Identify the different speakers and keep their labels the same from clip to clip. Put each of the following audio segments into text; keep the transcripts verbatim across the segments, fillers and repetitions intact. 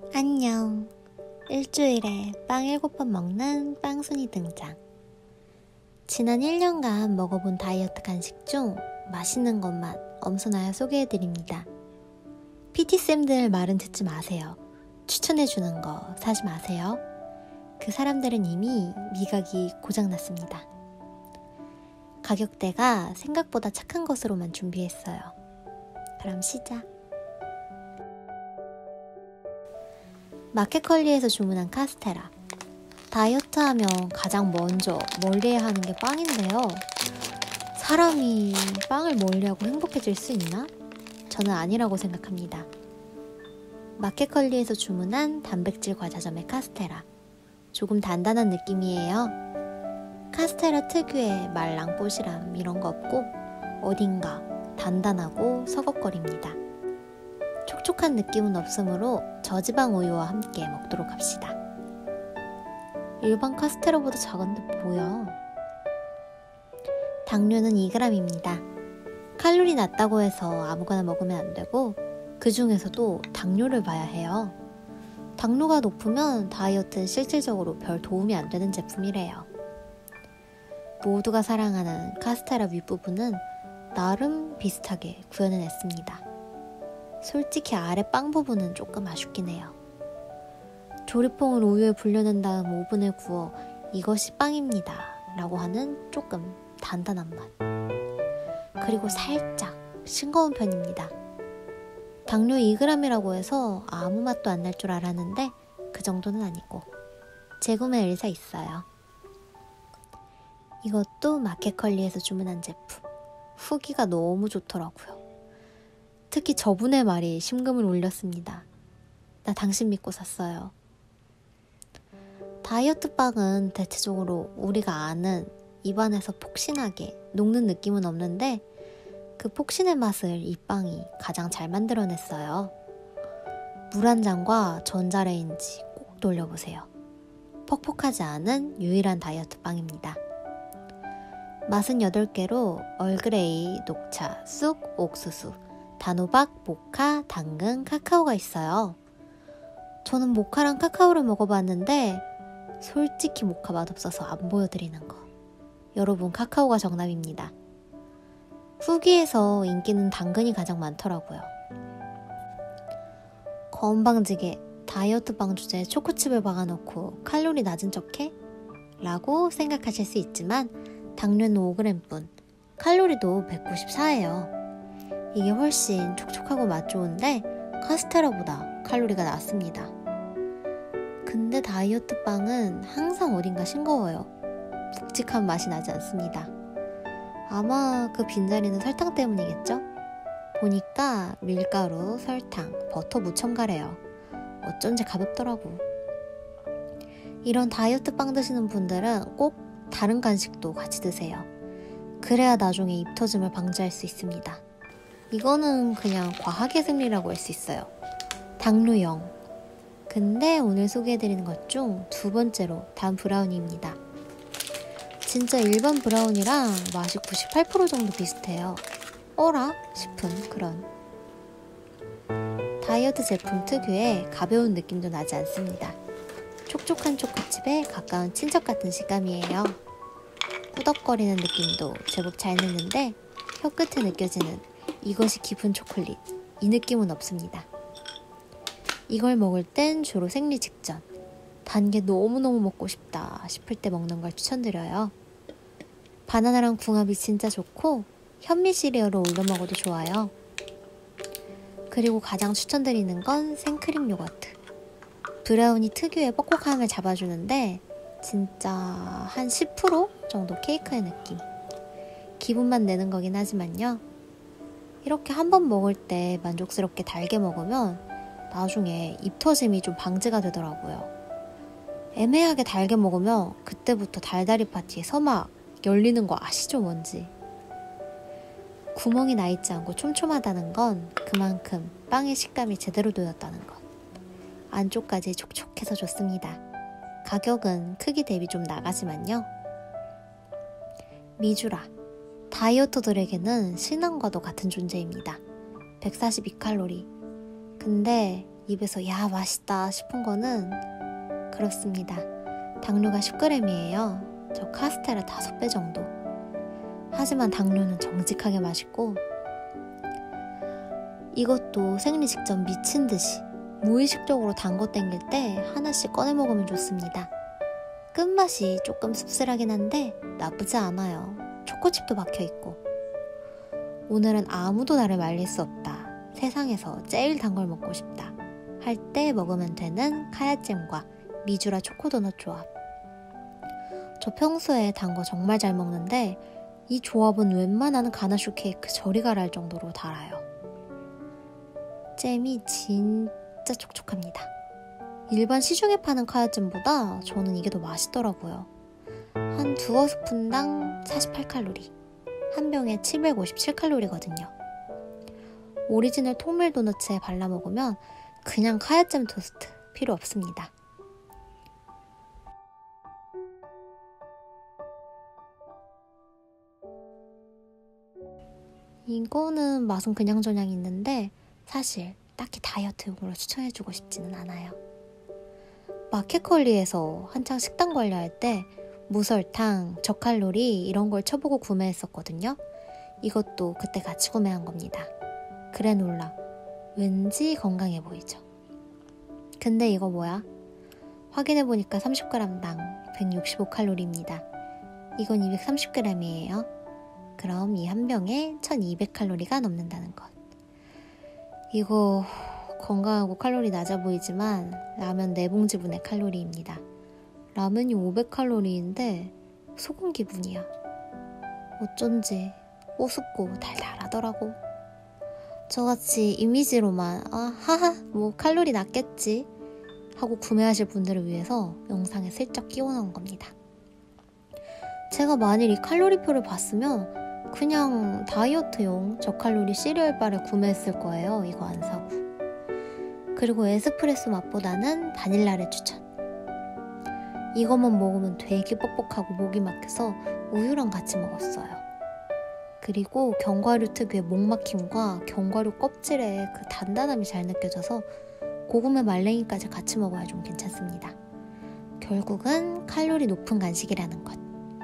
Speaker 1: 안녕. 일주일에 빵 일곱 번 먹는 빵순이 등장. 지난 일 년간 먹어본 다이어트 간식 중 맛있는 것만 엄선하여 소개해드립니다. 피티쌤들 말은 듣지 마세요. 추천해주는 거 사지 마세요. 그 사람들은 이미 미각이 고장났습니다. 가격대가 생각보다 착한 것으로만 준비했어요. 그럼 시작. 마켓컬리에서 주문한 카스테라. 다이어트 하면 가장 먼저 멀리해야 하는 게 빵인데요. 사람이 빵을 멀리하고 행복해질 수 있나? 저는 아니라고 생각합니다. 마켓컬리에서 주문한 단백질 과자점의 카스테라. 조금 단단한 느낌이에요. 카스테라 특유의 말랑뽀시람 이런 거 없고 어딘가 단단하고 서걱거립니다. 촉촉한 느낌은 없으므로 저지방 우유와 함께 먹도록 합시다. 일반 카스테라보다 작은데 뭐야? 당류는 이 그램입니다. 칼로리 낮다고 해서 아무거나 먹으면 안 되고 그 중에서도 당류를 봐야 해요. 당류가 높으면 다이어트는 실질적으로 별 도움이 안 되는 제품이래요. 모두가 사랑하는 카스테라 윗부분은 나름 비슷하게 구현해냈습니다. 솔직히 아래 빵 부분은 조금 아쉽긴 해요. 조리퐁을 우유에 불려낸 다음 오븐에 구워 이것이 빵입니다 라고 하는 조금 단단한 맛. 그리고 살짝 싱거운 편입니다. 당류 이 그램이라고 해서 아무 맛도 안 날 줄 알았는데 그 정도는 아니고 재구매 의사 있어요. 이것도 마켓컬리에서 주문한 제품. 후기가 너무 좋더라고요. 특히 저분의 말이 심금을 울렸습니다. 나 당신 믿고 샀어요. 다이어트 빵은 대체적으로 우리가 아는 입안에서 폭신하게 녹는 느낌은 없는데 그 폭신의 맛을 이 빵이 가장 잘 만들어냈어요. 물 한 잔과 전자레인지 꼭 돌려보세요. 퍽퍽하지 않은 유일한 다이어트 빵입니다. 맛은 여덟 개로 얼그레이, 녹차, 쑥, 옥수수, 단호박, 모카, 당근, 카카오가 있어요. 저는 모카랑 카카오를 먹어봤는데 솔직히 모카 맛없어서 안 보여드리는 거. 여러분 카카오가 정답입니다. 후기에서 인기는 당근이 가장 많더라고요. 건방지게 다이어트 빵 주제에 초코칩을 박아놓고 칼로리 낮은 척해? 라고 생각하실 수 있지만 당류는 오 그램뿐, 칼로리도 백구십사예요. 이게 훨씬 촉촉하고 맛 좋은데 카스테라보다 칼로리가 낮습니다. 근데 다이어트 빵은 항상 어딘가 싱거워요. 묵직한 맛이 나지 않습니다. 아마 그 빈자리는 설탕 때문이겠죠? 보니까 밀가루, 설탕, 버터 무첨가래요. 어쩐지 가볍더라고. 이런 다이어트 빵 드시는 분들은 꼭 다른 간식도 같이 드세요. 그래야 나중에 입 터짐을 방지할 수 있습니다. 이거는 그냥 과학의 승리라고 할 수 있어요. 당류 영. 근데 오늘 소개해드리는 것 중 두 번째로 단 브라우니입니다. 진짜 일반 브라우니랑 맛이 구십팔 퍼센트 정도 비슷해요. 어라? 싶은 그런. 다이어트 제품 특유의 가벼운 느낌도 나지 않습니다. 촉촉한 초코칩에 가까운 친척 같은 식감이에요. 꾸덕거리는 느낌도 제법 잘 내는데 혀끝에 느껴지는 이것이 깊은 초콜릿, 이 느낌은 없습니다. 이걸 먹을 땐 주로 생리 직전, 단 게 너무너무 먹고 싶다 싶을 때 먹는 걸 추천드려요. 바나나랑 궁합이 진짜 좋고 현미 시리얼을 올려 먹어도 좋아요. 그리고 가장 추천드리는 건 생크림 요거트. 브라우니 특유의 뻑뻑함을 잡아주는데 진짜 한 십 퍼센트 정도 케이크의 느낌. 기분만 내는 거긴 하지만요. 이렇게 한 번 먹을 때 만족스럽게 달게 먹으면 나중에 입 터짐이 좀 방지가 되더라고요. 애매하게 달게 먹으면 그때부터 달달이 파티에서 막 열리는 거 아시죠 뭔지? 구멍이 나 있지 않고 촘촘하다는 건 그만큼 빵의 식감이 제대로 되었다는 것. 안쪽까지 촉촉해서 좋습니다. 가격은 크기 대비 좀 나가지만요. 미주라. 다이어터들에게는 신앙과도 같은 존재입니다. 백사십이 칼로리. 근데 입에서 야 맛있다 싶은 거는 그렇습니다. 당류가 십 그램이에요. 저 카스테라 다섯 배 정도. 하지만 당류는 정직하게 맛있고, 이것도 생리 직전 미친 듯이 무의식적으로 단 거 땡길 때 하나씩 꺼내 먹으면 좋습니다. 끝맛이 조금 씁쓸하긴 한데 나쁘지 않아요. 초코칩도 박혀있고. 오늘은 아무도 나를 말릴 수 없다. 세상에서 제일 단 걸 먹고 싶다. 할 때 먹으면 되는 카야잼과 미주라 초코도넛 조합. 저 평소에 단 거 정말 잘 먹는데 이 조합은 웬만한 가나슈 케이크 저리 가라 할 정도로 달아요. 잼이 진짜 촉촉합니다. 일반 시중에 파는 카야잼보다 저는 이게 더 맛있더라고요. 한 두어 스푼당 사십팔 칼로리, 한 병에 칠백오십칠 칼로리거든요. 오리지널 통밀 도너츠에 발라 먹으면 그냥 카야잼 토스트 필요 없습니다. 이거는 맛은 그냥저냥 있는데 사실 딱히 다이어트용으로 추천해주고 싶지는 않아요. 마켓컬리에서 한창 식단 관리할 때 무설탕, 저칼로리 이런 걸 쳐보고 구매했었거든요. 이것도 그때 같이 구매한 겁니다. 그래놀라. 왠지 건강해 보이죠. 근데 이거 뭐야? 확인해보니까 삼십 그램당 백육십오 칼로리입니다. 이건 이백삼십 그램이에요. 그럼 이 한 병에 천이백 칼로리가 넘는다는 것. 이거 건강하고 칼로리 낮아 보이지만 라면 네 봉지분의 칼로리입니다. 라면이 오백 칼로리인데 속은 기분이야. 어쩐지 우습고 달달하더라고. 저같이 이미지로만 아 하하 뭐 칼로리 낮겠지 하고 구매하실 분들을 위해서 영상에 슬쩍 끼워놓은 겁니다. 제가 만일 이 칼로리표를 봤으면 그냥 다이어트용 저칼로리 시리얼바를 구매했을 거예요. 이거 안 사고. 그리고 에스프레소 맛보다는 바닐라를 추천. 이것만 먹으면 되게 뻑뻑하고 목이 막혀서 우유랑 같이 먹었어요. 그리고 견과류 특유의 목막힘과 견과류 껍질의 그 단단함이 잘 느껴져서 고구마 말랭이까지 같이 먹어야 좀 괜찮습니다. 결국은 칼로리 높은 간식이라는 것.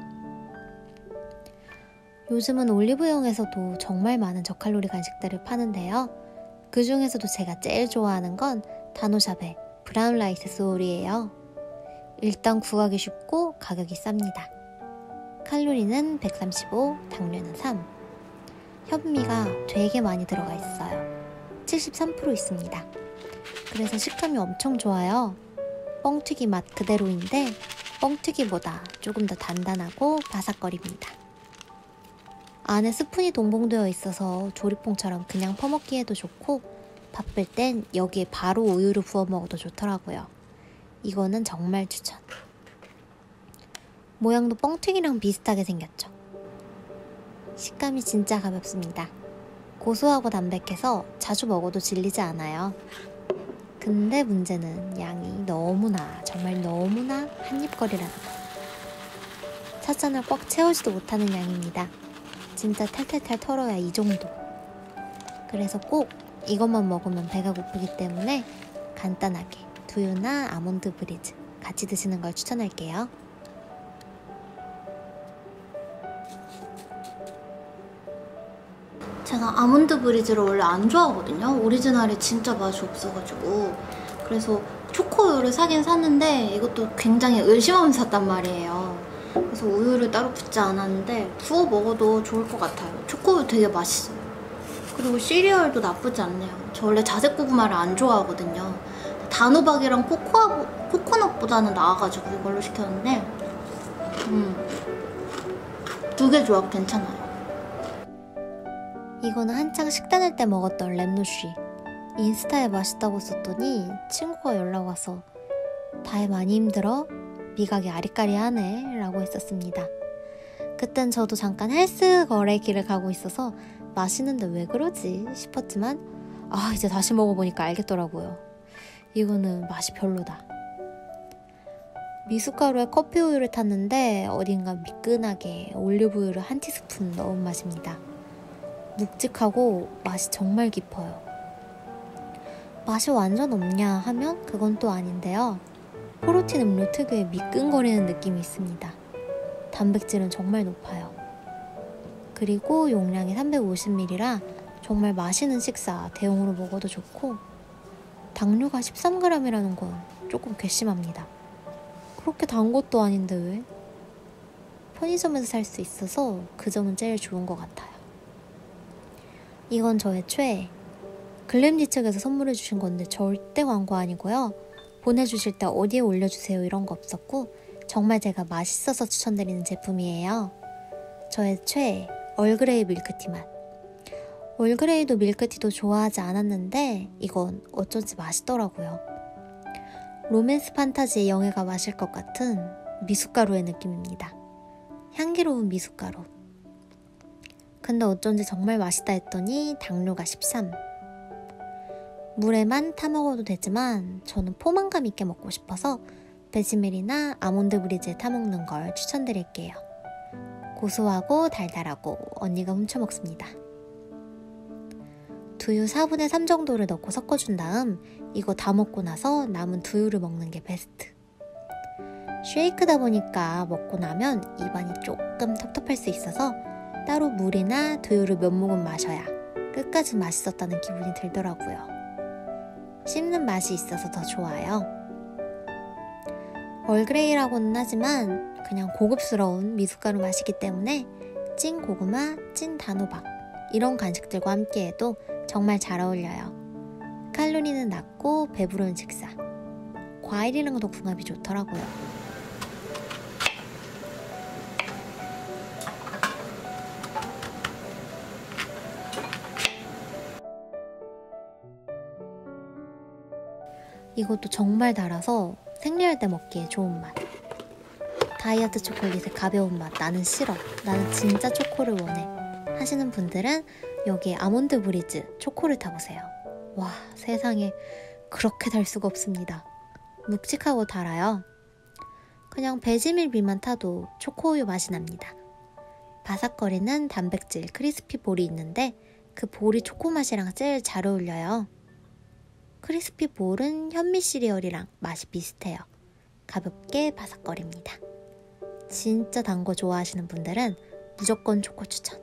Speaker 1: 요즘은 올리브영에서도 정말 많은 저칼로리 간식들을 파는데요. 그 중에서도 제가 제일 좋아하는 건 다노샵의 브라운 라이스 소울이에요. 일단 구하기 쉽고 가격이 쌉니다. 칼로리는 백삼십오, 당류는 삼. 현미가 되게 많이 들어가 있어요. 칠십삼 퍼센트 있습니다. 그래서 식감이 엄청 좋아요. 뻥튀기 맛 그대로인데 뻥튀기보다 조금 더 단단하고 바삭거립니다. 안에 스푼이 동봉되어 있어서 조리퐁처럼 그냥 퍼먹기에도 좋고 바쁠 땐 여기에 바로 우유를 부어 먹어도 좋더라고요. 이거는 정말 추천. 모양도 뻥튀기랑 비슷하게 생겼죠. 식감이 진짜 가볍습니다. 고소하고 담백해서 자주 먹어도 질리지 않아요. 근데 문제는 양이 너무나 정말 너무나 한입거리라는 거. 찻잔을 꽉 채우지도 못하는 양입니다. 진짜 탈탈탈 털어야 이 정도. 그래서 꼭 이것만 먹으면 배가 고프기 때문에 간단하게 두유나 아몬드 브리즈 같이 드시는 걸 추천할게요.
Speaker 2: 제가 아몬드 브리즈를 원래 안 좋아하거든요. 오리지널이 진짜 맛이 없어가지고. 그래서 초코우유를 사긴 샀는데 이것도 굉장히 의심하면서 샀단 말이에요. 그래서 우유를 따로 붓지 않았는데 부어 먹어도 좋을 것 같아요. 초코우유 되게 맛있어요. 그리고 시리얼도 나쁘지 않네요. 저 원래 자색 고구마를 안 좋아하거든요. 단호박이랑 코코아, 코코넛보다는 나아가지고 이걸로 시켰는데 음, 두 개 조합 괜찮아요.
Speaker 1: 이거는 한창 식단할 때 먹었던 랩노쉬. 인스타에 맛있다고 썼더니 친구가 연락 와서 다혜 많이 힘들어? 미각이 아리까리하네 라고 했었습니다. 그땐 저도 잠깐 헬스 거래 길을 가고 있어서 맛있는데 왜 그러지 싶었지만 아 이제 다시 먹어보니까 알겠더라고요. 이거는 맛이 별로다. 미숫가루에 커피 우유를 탔는데 어딘가 미끈하게 올리브유를 한 티스푼 넣은 맛입니다. 묵직하고 맛이 정말 깊어요. 맛이 완전 없냐 하면 그건 또 아닌데요. 프로틴 음료 특유의 미끈거리는 느낌이 있습니다. 단백질은 정말 높아요. 그리고 용량이 삼백오십 밀리리터라 정말 맛있는 식사 대용으로 먹어도 좋고, 당류가 십삼 그램이라는 건 조금 괘씸합니다. 그렇게 단 것도 아닌데 왜? 편의점에서 살 수 있어서 그 점은 제일 좋은 것 같아요. 이건 저의 최애. 글램지 측에서 선물해 주신 건데 절대 광고 아니고요. 보내주실 때 어디에 올려주세요 이런 거 없었고, 정말 제가 맛있어서 추천드리는 제품이에요. 저의 최애 얼그레이 밀크티 맛. 얼그레이도 밀크티도 좋아하지 않았는데 이건 어쩐지 맛있더라고요. 로맨스 판타지의 영예가 마실 것 같은 미숫가루의 느낌입니다. 향기로운 미숫가루. 근데 어쩐지 정말 맛있다 했더니 당류가 십삼. 물에만 타먹어도 되지만 저는 포만감 있게 먹고 싶어서 베지밀이나 아몬드 브리즈에 타먹는 걸 추천드릴게요. 고소하고 달달하고 언니가 훔쳐 먹습니다. 두유 사분의 삼 정도를 넣고 섞어준 다음 이거 다 먹고 나서 남은 두유를 먹는 게 베스트. 쉐이크다 보니까 먹고 나면 입안이 조금 텁텁할 수 있어서 따로 물이나 두유를 몇 모금 마셔야 끝까지 맛있었다는 기분이 들더라고요. 씹는 맛이 있어서 더 좋아요. 얼그레이라고는 하지만 그냥 고급스러운 미숫가루 맛이기 때문에 찐 고구마, 찐 단호박 이런 간식들과 함께해도 정말 잘 어울려요. 칼로리는 낮고 배부른 식사. 과일이랑도 궁합이 좋더라고요. 이것도 정말 달아서 생리할 때 먹기에 좋은 맛. 다이어트 초콜릿의 가벼운 맛 나는 싫어, 나는 진짜 초코를 원해 하시는 분들은 여기에 아몬드 브리즈 초코를 타보세요. 와, 세상에 그렇게 달 수가 없습니다. 묵직하고 달아요. 그냥 베지밀 비만 타도 초코우유 맛이 납니다. 바삭거리는 단백질 크리스피 볼이 있는데 그 볼이 초코 맛이랑 제일 잘 어울려요. 크리스피 볼은 현미 시리얼이랑 맛이 비슷해요. 가볍게 바삭거립니다. 진짜 단 거 좋아하시는 분들은 무조건 초코 추천.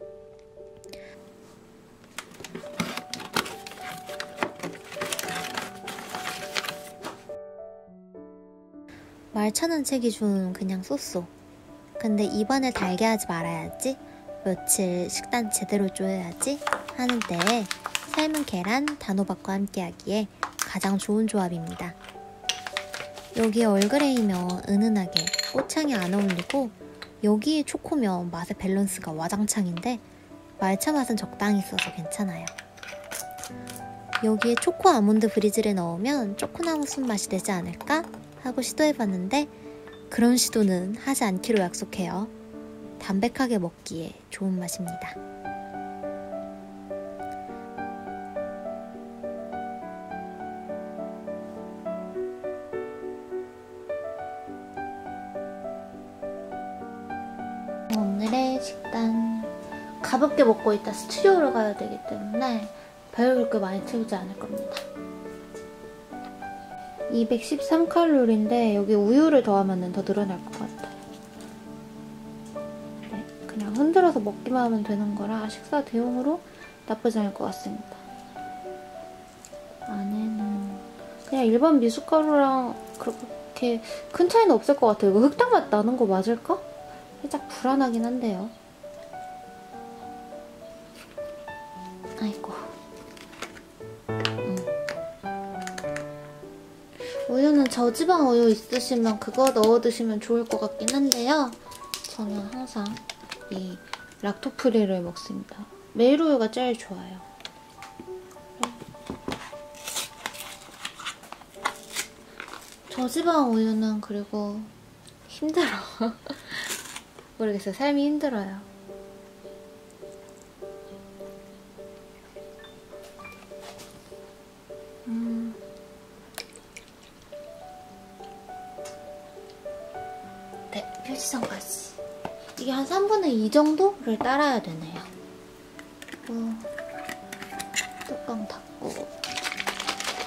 Speaker 1: 말차는 제 기준 그냥 쏘쏘. 근데 입안을 달게 하지 말아야지, 며칠 식단 제대로 쪼여야지 하는 때에 삶은 계란, 단호박과 함께 하기에 가장 좋은 조합입니다. 여기에 얼그레이면 은은하게 꽃향이 안 어울리고, 여기에 초코면 맛의 밸런스가 와장창인데 말차 맛은 적당히 있어서 괜찮아요. 여기에 초코 아몬드 브리즈를 넣으면 초코나무 순맛이 되지 않을까 하고 시도해봤는데 그런 시도는 하지 않기로 약속해요. 담백하게 먹기에 좋은 맛입니다. 오늘의 식단, 가볍게 먹고 있다 스튜디오를 가야 되기 때문에 배를 그렇게 많이 채우지 않을 겁니다. 이백십삼 칼로리인데 여기 우유를 더하면 더 늘어날 것 같아요. 네, 그냥 흔들어서 먹기만 하면 되는 거라 식사 대용으로 나쁘지 않을 것 같습니다. 안에는 그냥 일반 미숫가루랑 그렇게 큰 차이는 없을 것 같아요. 이거 흑당 맛 나는 거 맞을까? 살짝 불안하긴 한데요. 아이고. 음. 우유는 저지방 우유 있으시면 그거 넣어 드시면 좋을 것 같긴 한데요. 저는 항상 이 락토프리를 먹습니다. 메일 우유가 제일 좋아요. 저지방 우유는 그리고 힘들어. 모르겠어요. 삶이 힘들어요. 음. 네, 표지선까지. 이게 한 삼분의 이 정도를 따라야 되네요. 그리고 뚜껑 닫고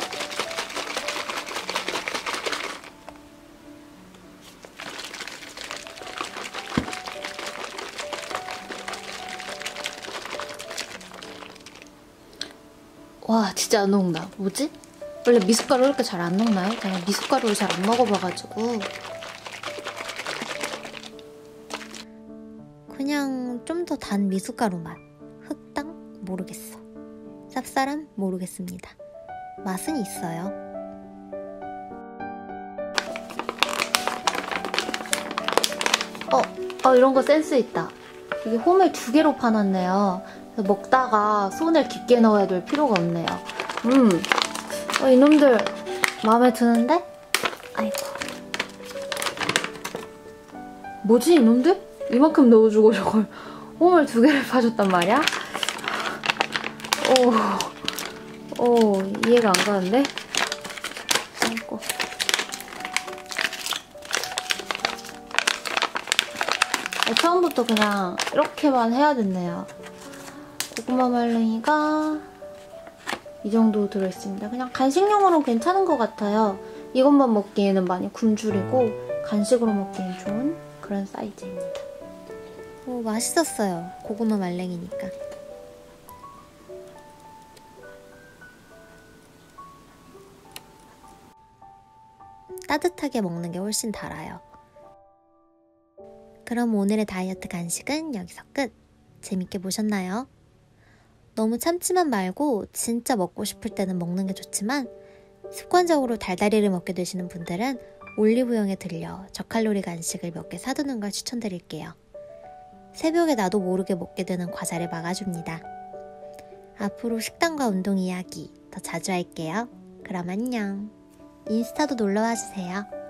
Speaker 2: 와 진짜 안 녹나. 뭐지? 원래 미숫가루 이렇게 잘 안 녹나요? 제가 미숫가루를 잘 안 먹어봐가지고.
Speaker 1: 그냥 좀 더 단 미숫가루 맛. 흑당? 모르겠어. 쌉싸름? 모르겠습니다. 맛은 있어요. 어,
Speaker 2: 어 이런 거 센스 있다. 이게 홈을 두 개로 파놨네요. 그래서 먹다가 손을 깊게 넣어야 될 필요가 없네요. 음, 어, 이놈들 마음에 드는데? 아이고. 뭐지 이놈들? 이만큼 넣어주고 저걸 홈을 두 개를 파줬단 말이야? 오, 오 이해가 안 가는데? 아이고. 처음부터 그냥 이렇게만 해야 됐네요. 고구마 말랭이가 이 정도 들어있습니다. 그냥 간식용으로 괜찮은 것 같아요. 이것만 먹기에는 많이 굶주리고 간식으로 먹기엔 좋은 그런 사이즈입니다.
Speaker 1: 오, 맛있었어요. 고구마 말랭이니까. 따뜻하게 먹는 게 훨씬 달아요. 그럼 오늘의 다이어트 간식은 여기서 끝! 재밌게 보셨나요? 너무 참지만 말고 진짜 먹고 싶을 때는 먹는 게 좋지만 습관적으로 달달이를 먹게 되시는 분들은 올리브영에 들려 저칼로리 간식을 몇 개 사두는 걸 추천드릴게요. 새벽에 나도 모르게 먹게 되는 과자를 막아줍니다. 앞으로 식단과 운동 이야기 더 자주 할게요. 그럼 안녕. 인스타도 놀러와 주세요.